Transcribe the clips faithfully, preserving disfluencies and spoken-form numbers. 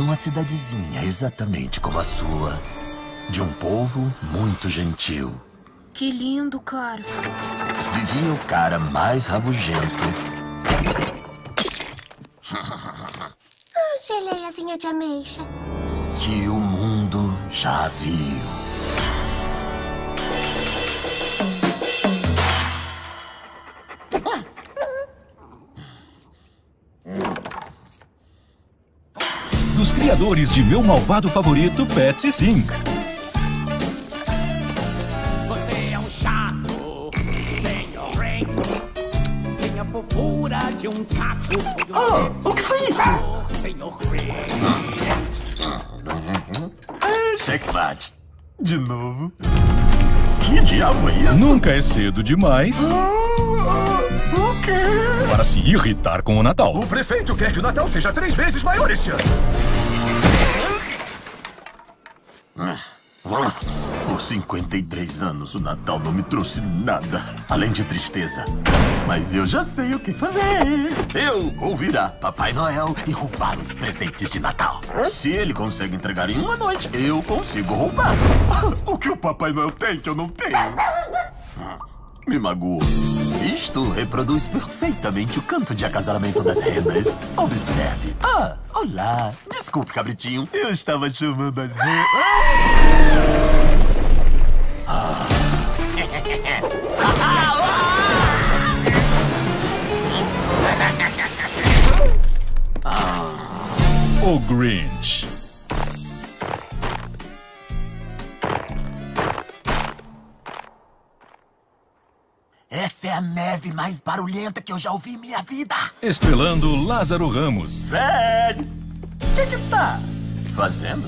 numa cidadezinha exatamente como a sua, de um povo muito gentil. Que lindo, cara. Vivia o cara mais rabugento. Ah, geleiazinha de ameixa. Que o mundo já viu. Dos criadores de Meu Malvado Favorito, Pets e Sim. Você é um chato, senhor Grinch. Tem a fofura de um caco. Oh, o que foi isso? Senhor Grinch. É, checkmate. De novo. Que diabo é isso? Nunca é cedo demais O quê? para se irritar com o Natal. O prefeito quer que o Natal seja três vezes maior este ano. Por cinquenta e três anos, o Natal não me trouxe nada, além de tristeza. Mas eu já sei o que fazer. Eu vou virar Papai Noel e roubar os presentes de Natal. Se ele consegue entregar em uma noite, eu consigo roubar. O que o Papai Noel tem que eu não tenho? Me magoou. Isto reproduz perfeitamente o canto de acasalamento das renas. Observe. Ah, olá. Desculpe, cabritinho. Eu estava chamando as renas. Ah. O Grinch. Essa é a neve mais barulhenta que eu já ouvi em minha vida. Estrelando Lázaro Ramos. Fred, o que que tá fazendo?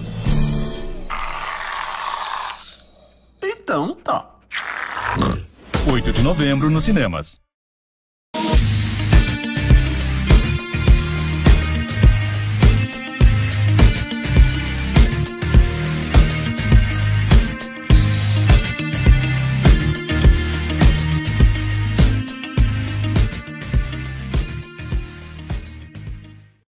Então tá. oito de novembro nos cinemas.